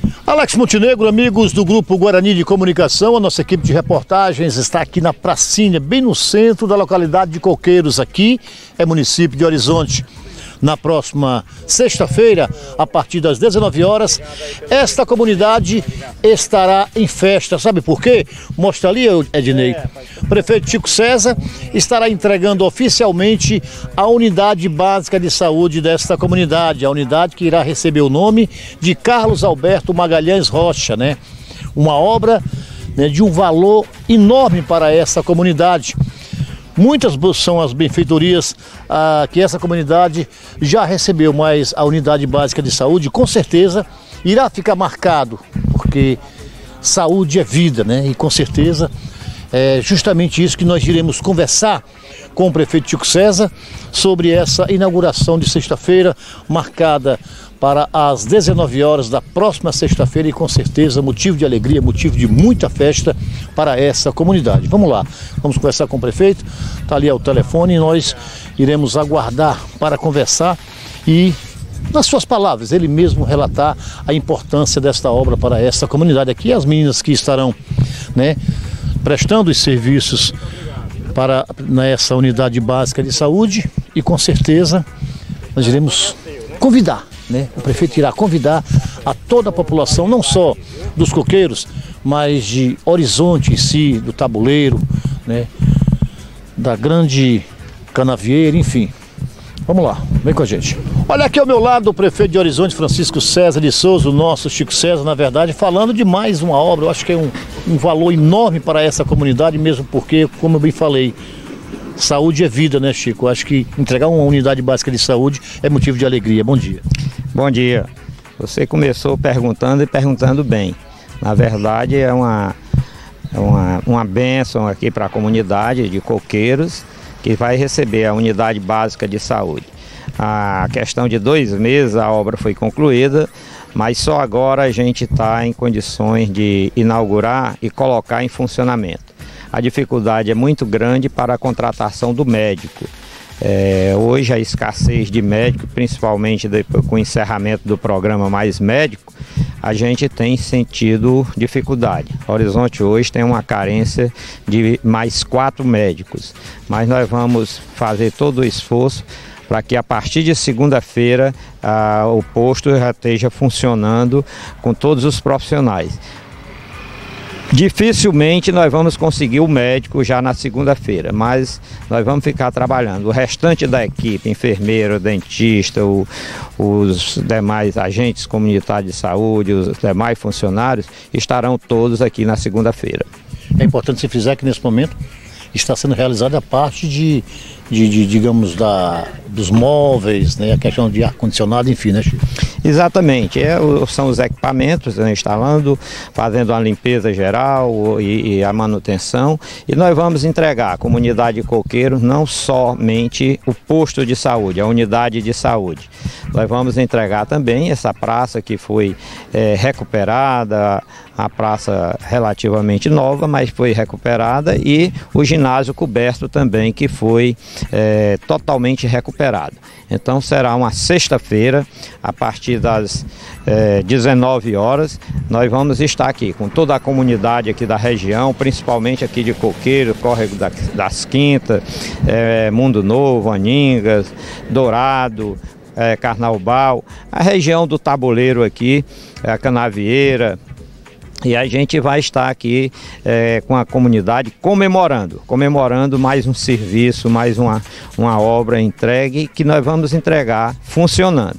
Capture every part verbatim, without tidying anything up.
Alex Montenegro, amigos do Grupo Guarani de Comunicação, a nossa equipe de reportagens está aqui na pracinha, bem no centro da localidade de Coqueiros, aqui é município de Horizonte. Na próxima sexta-feira, a partir das dezenove horas, esta comunidade estará em festa. Sabe por quê? Mostra ali, Ednei. O prefeito Chico César estará entregando oficialmente a unidade básica de saúde desta comunidade, a unidade que irá receber o nome de Carlos Alberto Magalhães Rocha, né? Uma obra, né, de um valor enorme para essa comunidade. Muitas são as benfeitorias ah, que essa comunidade já recebeu, mas a unidade básica de saúde com certeza irá ficar marcado, porque saúde é vida, né? E com certeza é justamente isso que nós iremos conversar com o prefeito Chico César sobre essa inauguração de sexta-feira, marcada para as dezenove horas da próxima sexta-feira, e com certeza motivo de alegria, motivo de muita festa para essa comunidade. Vamos lá, vamos conversar com o prefeito, está ali ao telefone e nós iremos aguardar para conversar e, nas suas palavras, ele mesmo relatar a importância desta obra para essa comunidade. Aqui as meninas que estarão, né, prestando os serviços para essa unidade básica de saúde, e com certeza nós iremos convidar, né? O prefeito irá convidar a toda a população, não só dos Coqueiros, mas de Horizonte em si, do Tabuleiro, né? Da Grande Canavieira, enfim. Vamos lá, vem com a gente. Olha aqui ao meu lado o prefeito de Horizonte, Francisco César de Souza, o nosso Chico César, na verdade, falando de mais uma obra. Eu acho que é um, um valor enorme para essa comunidade, mesmo porque, como eu bem falei, saúde é vida, né, Chico? Eu acho que entregar uma unidade básica de saúde é motivo de alegria. Bom dia. Bom dia. Você começou perguntando e perguntando bem. Na verdade, é uma, é uma, uma bênção aqui para a comunidade de Coqueiros, que vai receber a unidade básica de saúde. A questão de dois meses a obra foi concluída, mas só agora a gente está em condições de inaugurar e colocar em funcionamento. A dificuldade é muito grande para a contratação do médico. É, hoje a escassez de médico, principalmente depois, com o encerramento do programa Mais Médico, a gente tem sentido dificuldade. Horizonte hoje tem uma carência de mais quatro médicos, mas nós vamos fazer todo o esforço para que a partir de segunda-feira ah, o posto já esteja funcionando com todos os profissionais. Dificilmente nós vamos conseguir o médico já na segunda-feira, mas nós vamos ficar trabalhando. O restante da equipe, enfermeiro, dentista, o, os demais agentes comunitários de saúde, os demais funcionários, estarão todos aqui na segunda-feira. É importante se frisar que nesse momento está sendo realizada a parte de, de, de digamos, da, dos móveis, né, a questão de ar-condicionado, enfim, né, Chico? Exatamente, é, são os equipamentos, né, instalando, fazendo a limpeza geral e, e a manutenção, e nós vamos entregar à comunidade de Coqueiros não somente o posto de saúde, a unidade de saúde. Nós vamos entregar também essa praça que foi é, recuperada, a praça relativamente nova, mas foi recuperada, e o ginásio coberto também, que foi é, totalmente recuperado. Então será uma sexta-feira, a partir das é, dezenove horas, nós vamos estar aqui com toda a comunidade aqui da região, principalmente aqui de Coqueiro, Córrego das Quintas, é, Mundo Novo, Aningas, Dourado, é, Carnaubal, a região do Tabuleiro aqui, a Canavieira. E a gente vai estar aqui é, com a comunidade comemorando, comemorando mais um serviço, mais uma, uma obra entregue, que nós vamos entregar funcionando.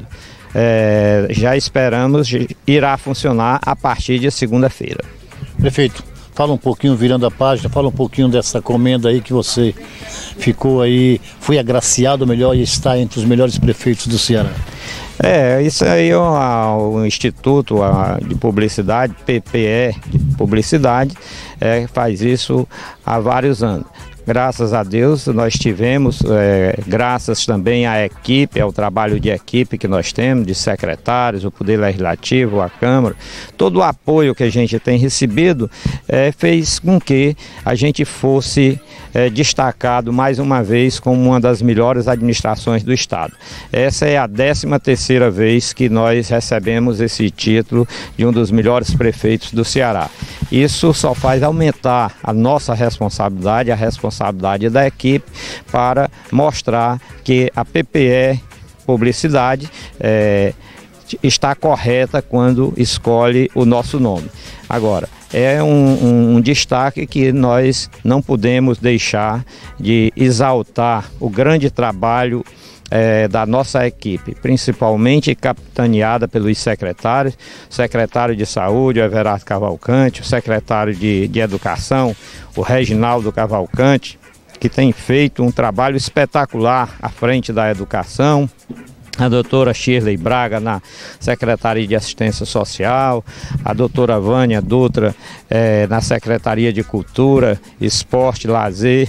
É, já esperamos, irá funcionar a partir de segunda-feira. Prefeito, fala um pouquinho, virando a página, fala um pouquinho dessa comenda aí que você ficou aí, foi agraciado melhor e está entre os melhores prefeitos do Ceará. É, isso aí é o, o Instituto de Publicidade, P P E de Publicidade, é, faz isso há vários anos. Graças a Deus nós tivemos, é, graças também à equipe, ao trabalho de equipe que nós temos, de secretários, o Poder Legislativo, a Câmara, todo o apoio que a gente tem recebido é, fez com que a gente fosse é, destacado mais uma vez como uma das melhores administrações do estado. Essa é a décima terceira vez que nós recebemos esse título de um dos melhores prefeitos do Ceará. Isso só faz aumentar a nossa responsabilidade, a responsabilidade da equipe, para mostrar que a P P E Publicidade é, está correta quando escolhe o nosso nome. Agora, é um, um, um destaque que nós não podemos deixar de exaltar o grande trabalho É, da nossa equipe, principalmente capitaneada pelos secretários, o secretário de Saúde, o Everardo Cavalcante, o secretário de, de Educação, o Reginaldo Cavalcante, que tem feito um trabalho espetacular à frente da educação, a doutora Shirley Braga na Secretaria de Assistência Social, a doutora Vânia Dutra é, na Secretaria de Cultura, Esporte e Lazer,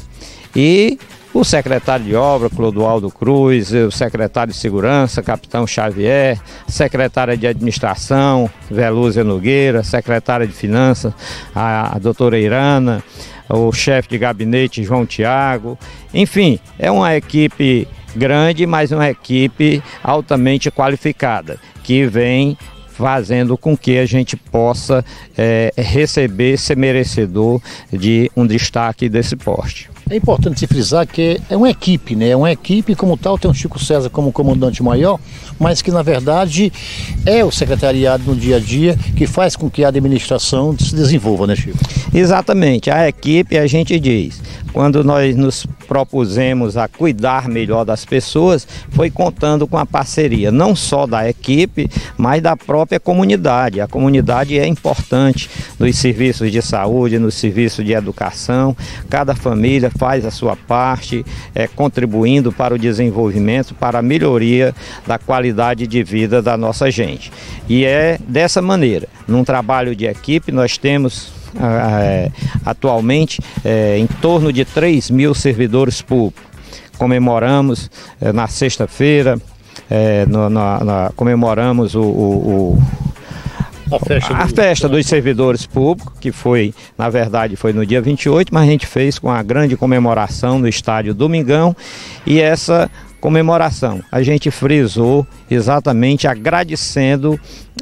e o secretário de Obra, Clodoaldo Cruz, o secretário de Segurança, Capitão Xavier, secretária de Administração, Velúzia Nogueira, secretária de Finanças, a, a doutora Irana, o chefe de gabinete, João Tiago. Enfim, é uma equipe grande, mas uma equipe altamente qualificada, que vem fazendo com que a gente possa é, receber, ser merecedor de um destaque desse porte. É importante se frisar que é uma equipe, né? É uma equipe como tal, tem o Chico César como comandante maior, mas que na verdade é o secretariado no dia a dia que faz com que a administração se desenvolva, né, Chico? Exatamente, a equipe, a gente diz, quando nós nos propusemos a cuidar melhor das pessoas, foi contando com a parceria, não só da equipe, mas da própria comunidade. A comunidade é importante nos serviços de saúde, nos serviços de educação, cada família faz a sua parte, é, contribuindo para o desenvolvimento, para a melhoria da qualidade de vida da nossa gente. E é dessa maneira, num trabalho de equipe, nós temos é, atualmente é, em torno de três mil servidores públicos. Comemoramos é, na sexta-feira, é, no, na, na, comemoramos o, o, o A festa, a do... festa dos servidores públicos, que foi, na verdade, foi no dia vinte e oito, mas a gente fez com a grande comemoração no estádio Domingão, e essa comemoração a gente frisou exatamente agradecendo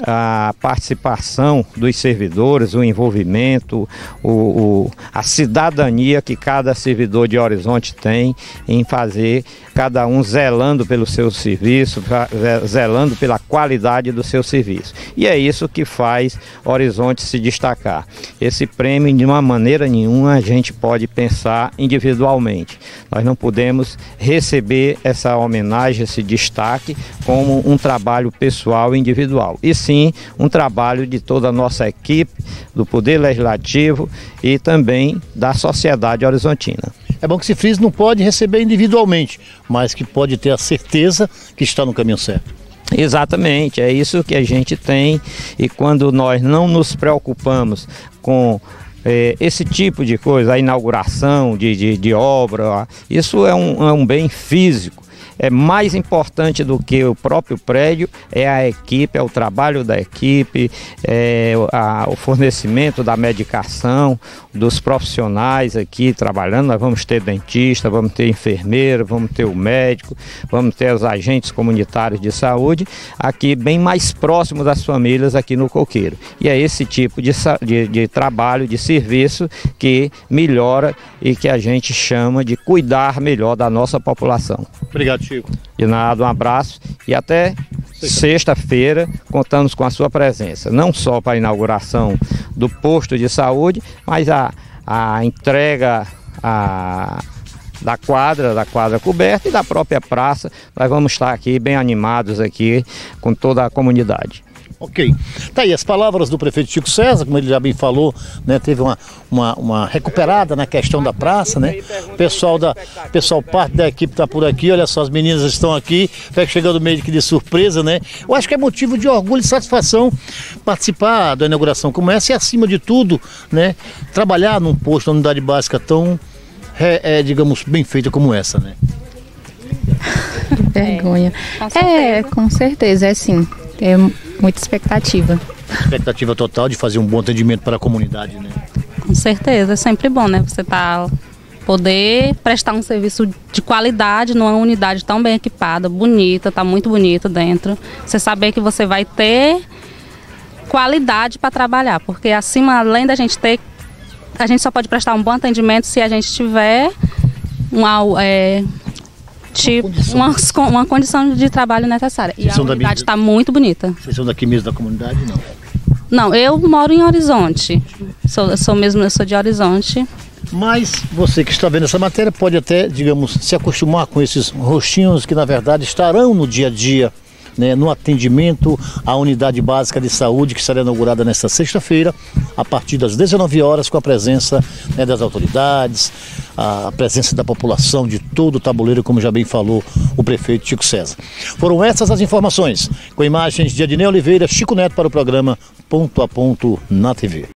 a participação dos servidores, o envolvimento, o, o, a cidadania que cada servidor de Horizonte tem em fazer, cada um zelando pelo seu serviço, zelando pela qualidade do seu serviço. E é isso que faz Horizonte se destacar. Esse prêmio, de uma maneira nenhuma, a gente pode pensar individualmente. Nós não podemos receber essa homenagem, esse destaque, como um trabalho pessoal e individual, e sim um trabalho de toda a nossa equipe, do Poder Legislativo e também da sociedade horizontina. É bom que se frise, não pode receber individualmente, mas que pode ter a certeza que está no caminho certo. Exatamente, é isso que a gente tem, e quando nós não nos preocupamos com é, esse tipo de coisa, a inauguração de, de, de obra, isso é um, é um bem físico. É mais importante do que o próprio prédio, é a equipe, é o trabalho da equipe, é a, o fornecimento da medicação, dos profissionais aqui trabalhando. Nós vamos ter dentista, vamos ter enfermeiro, vamos ter o médico, vamos ter os agentes comunitários de saúde, aqui bem mais próximo das famílias aqui no Coqueiro. E é esse tipo de, de, de trabalho, de serviço que melhora e que a gente chama de cuidar melhor da nossa população. Obrigado, Chico. De nada, um abraço e até sexta-feira contamos com a sua presença, não só para a inauguração do posto de saúde, mas a, a entrega a, da quadra, da quadra coberta e da própria praça. Nós vamos estar aqui bem animados aqui com toda a comunidade. Ok. Tá aí as palavras do prefeito Chico César, como ele já bem falou, né? Teve uma, uma, uma recuperada na questão da praça, né? O pessoal, da, pessoal, parte da equipe está por aqui, olha só, as meninas estão aqui, chegando meio que de surpresa, né? Eu acho que é motivo de orgulho e satisfação participar da inauguração como essa e, acima de tudo, né? Trabalhar num posto, numa unidade básica tão, é, é, digamos, bem feita como essa, né? Vergonha. É, com certeza, é sim. É muita expectativa. Expectativa total de fazer um bom atendimento para a comunidade, né? Com certeza, é sempre bom, né? Você tá poder prestar um serviço de qualidade numa unidade tão bem equipada, bonita, tá muito bonita dentro. Você saber que você vai ter qualidade para trabalhar, porque acima, além da gente ter, a gente só pode prestar um bom atendimento se a gente tiver uma, é, tipo, uma, condição. Uma, uma condição de trabalho necessária. E a unidade está muito bonita. Vocês são daqui mesmo da comunidade, não? Não, eu moro em Horizonte. Sou, eu sou mesmo, eu sou de Horizonte. Mas você que está vendo essa matéria pode até, digamos, se acostumar com esses rostinhos que na verdade estarão no dia a dia, né, no atendimento à unidade básica de saúde que será inaugurada nesta sexta-feira, a partir das dezenove horas, com a presença, né, das autoridades, a presença da população de todo o tabuleiro, como já bem falou o prefeito Chico César. Foram essas as informações, com imagens de Adinei Oliveira, Chico Neto para o programa Ponto a Ponto na T V.